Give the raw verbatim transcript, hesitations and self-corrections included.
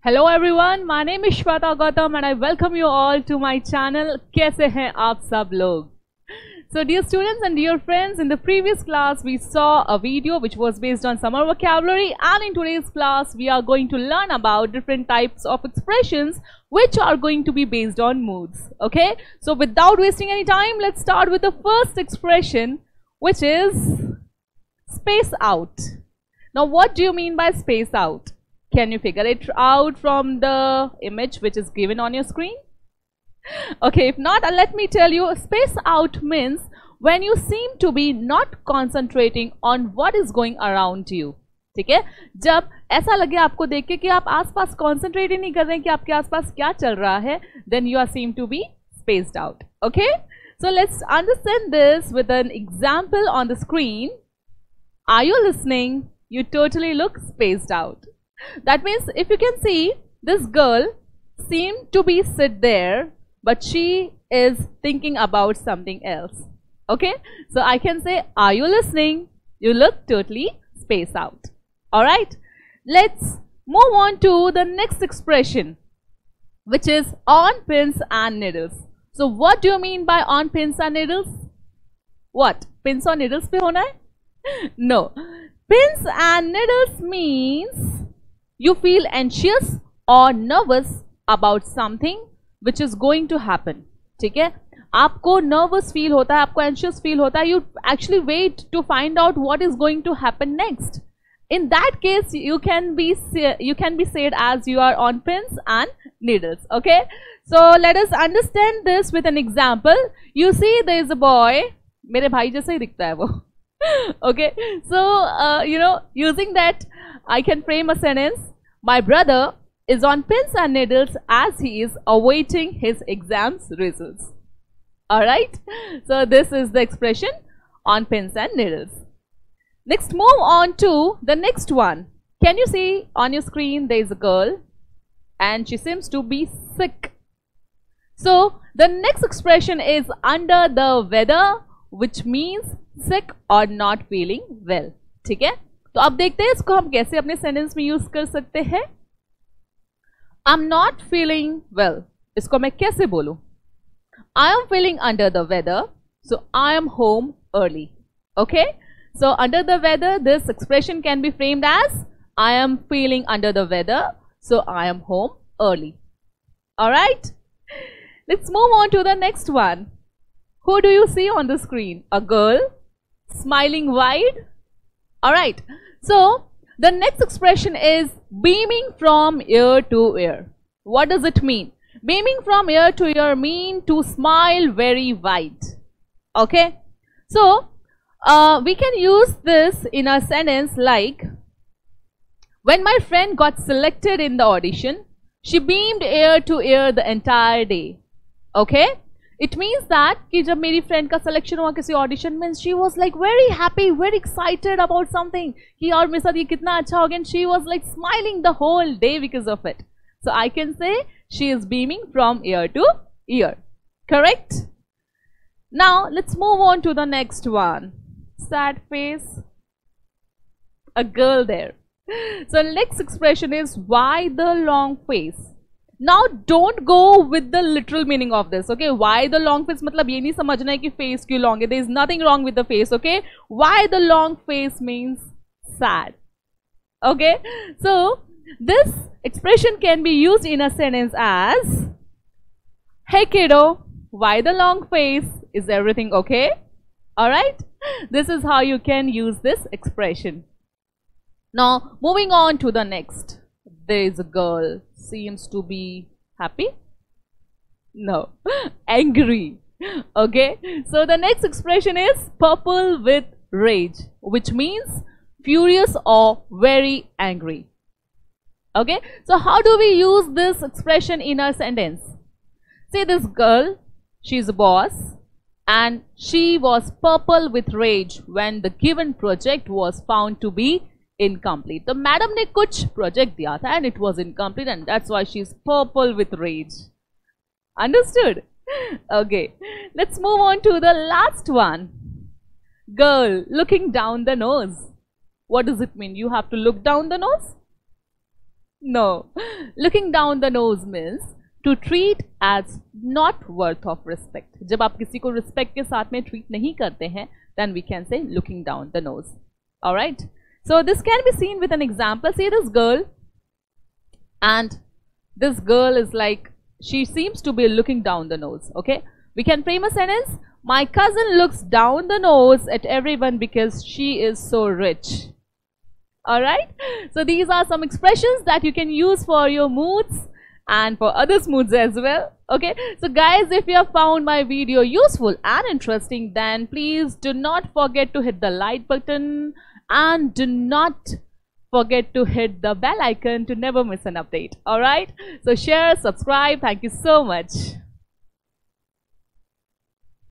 Hello everyone, my name is Shweta Gautam and I welcome you all to my channel. कैसे हैं आप सब लोग? So dear students and dear friends, in the previous class we saw a video which was based on summer vocabulary, and in today's class we are going to learn about different types of expressions which are going to be based on moods. Okay, so without wasting any time, let's start with the first expression, which is space out. Now what do you mean by space out? Can you figure it out from the image which is given on your screen? Okay, if not, uh, let me tell you, space out means when you seem to be not concentrating on what is going around you. ठीक है, जब ऐसा लगे आपको देख के कि आप आसपास concentrate ही नहीं कर रहे हैं कि आपके आसपास क्या चल रहा है, then you are seem to be spaced out. Okay, so let's understand this with an example on the screen. Are you listening? You totally look spaced out. That means if you can see, this girl seemed to be sit there, but she is thinking about something else. Okay, so I can say, are you listening? You look totally spaced out. Alright, let's move on to the next expression, which is on pins and needles. So what do you mean by on pins and needles? What? Pins or needles pe hona hai? No. Pins and needles means you feel anxious or nervous about something which is going to happen. ठीक है, आपको nervous feel होता है, आपको anxious feel होता है, you actually wait to find out what is going to happen next. In that case, you can be you can be said as you are on pins and needles. Okay, so let us understand this with an example. You see, there is a boy. मेरे भाई जैसा ही दिखता है वो. Okay, so uh, you know, using that, I can frame a sentence. My brother is on pins and needles as he is awaiting his exams results. Alright, so this is the expression on pins and needles. Next, move on to the next one. Can you see on your screen there is a girl and she seems to be sick. So the next expression is under the weather, which means sick or not feeling well. ठीक है, तो अब देखते हैं इसको हम कैसे अपने सेंटेंस में यूज कर सकते हैं. I'm not feeling well. इसको मैं कैसे बोलूं? I am feeling under the weather, so I am home early. Okay, so under the weather, this expression can be framed as I am feeling under the weather, so I am home early. Alright, let's move on to the next one. Who do you see on the screen? A girl smiling wide. Alright, so the next expression is beaming from ear to ear. What does it mean? Beaming from ear to ear mean to smile very wide. Okay, so uh, we can use this in a sentence like, when my friend got selected in the audition, she beamed ear to ear the entire day. Okay, it means that कि जब मेरी friend का selection हुआ किसी audition में, she was like very happy, very excited about something कि और मेरे साथ ये कितना अच्छा हो गया, and she was like smiling the whole day because of it. So I can say she is beaming from ear to ear. Correct? Now let's move on to the next one. Sad face. A girl there. So next expression is why the long face. Now don't go with the literal meaning of this. Okay, why the long face मतलब ये नहीं समझना है कि face क्यों long है. There is nothing wrong with the face. Okay, why the long face means sad. Okay, so this expression can be used in a sentence as, hey kiddo, why the long face? Is everything okay? Alright, this is how you can use this expression. Now moving on to the next. There is a girl, seems to be happy? No, angry. Okay, so the next expression is purple with rage, which means furious or very angry. Okay, so how do we use this expression in a sentence? Say this girl, she's a boss and she was purple with rage when the given project was found to be incomplete. The madam ने कुछ project दिया था and it was incomplete, and that's why she's purple with rage. Understood? Okay, let's move on to the last one. Girl looking down the nose. What does it mean? You have to look down the nose? No. Looking down the nose means to treat as not worth of respect. जब आप किसी को respect के साथ में treat नहीं करते हैं, then we can say looking down the nose. Alright? So this can be seen with an example. See this girl, and this girl is like, she seems to be looking down the nose. Okay? We can frame a sentence. My cousin looks down the nose at everyone because she is so rich. Alright? So these are some expressions that you can use for your moods and for others' moods as well. Okay? So guys, if you have found my video useful and interesting, then please do not forget to hit the like button and do not forget to hit the bell icon to never miss an update. Alright? So share, subscribe. Thank you so much.